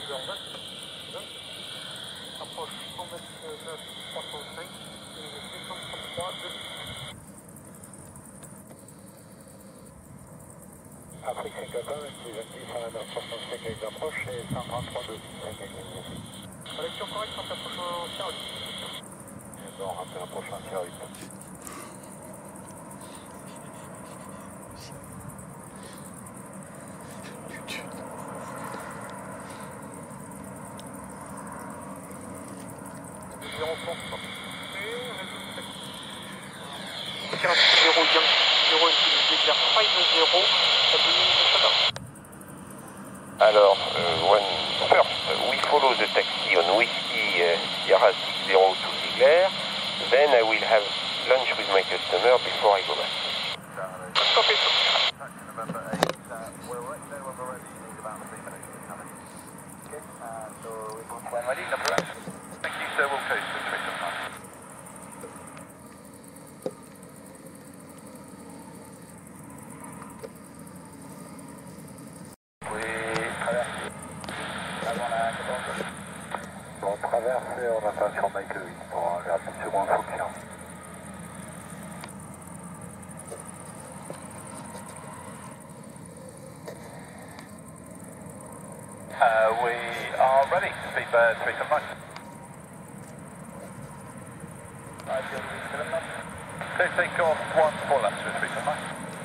Approche 100 mètres 9, 305, et 633, 2. Afrique 54, même si 26 à la 965 avec l'approche, et 133, 2. Lecture correcte quand t'approches en Sierra 8. Et bon, rappel approche en Sierra 8. Alors, first, we follow the taxi on Whiskey Yara 60 to Ziegler. Then I will have lunch with my customer before I go back. Copy. November 8, we'll let you know when we're ready. You need about 3 minutes to come in. Okay, so when ready, number 8. Thank you, sir. We'll coast to 3 to 9. On traverse et on attend sur Mike 8 pour la petite seconde fonction. We are ready. Speedbird 379. Okay, take off 1 4 laps with 379.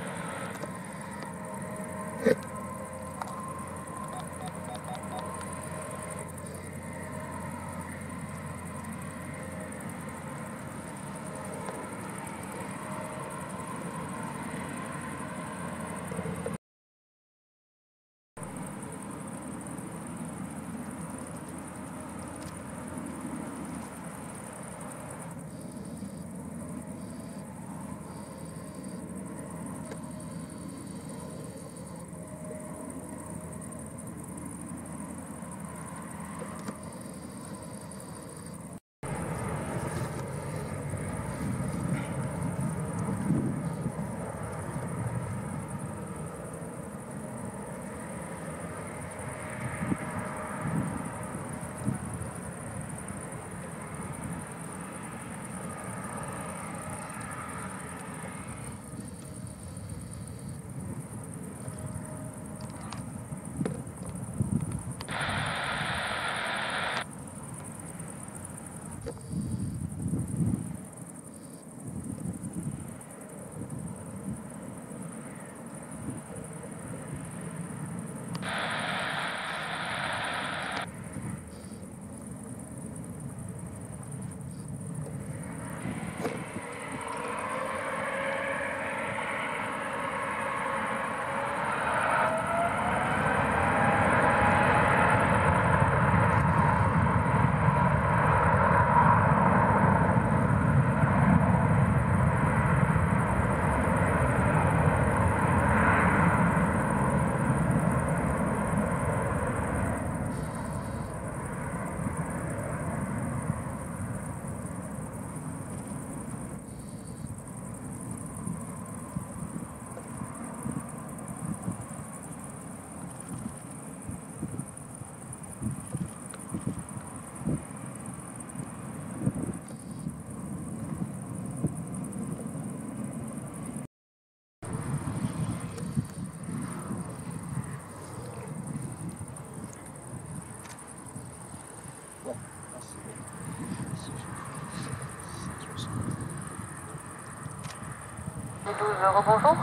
Rebonjour.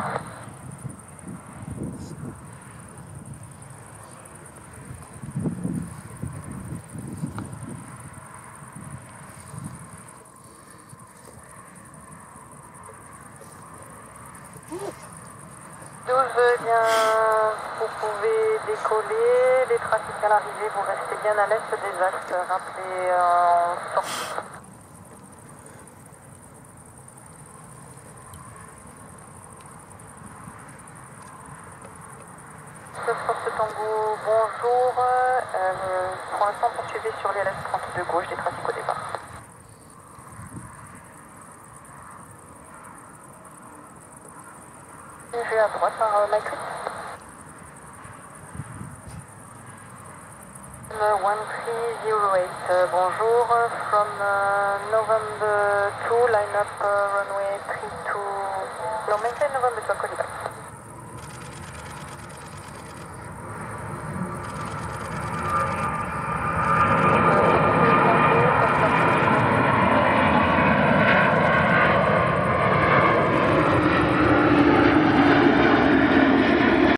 Vous pouvez décoller, les trafics à l'arrivée, vous restez bien à l'est des axes, rappelez en sortie. Force Tango, bonjour. Pour l'instant, poursuivez sur les LS32 gauche des trafics au départ. Je vais à droite par Mike 8. 1308, bonjour, from November 2, line up runway 32, no, maintain November 2, call you back.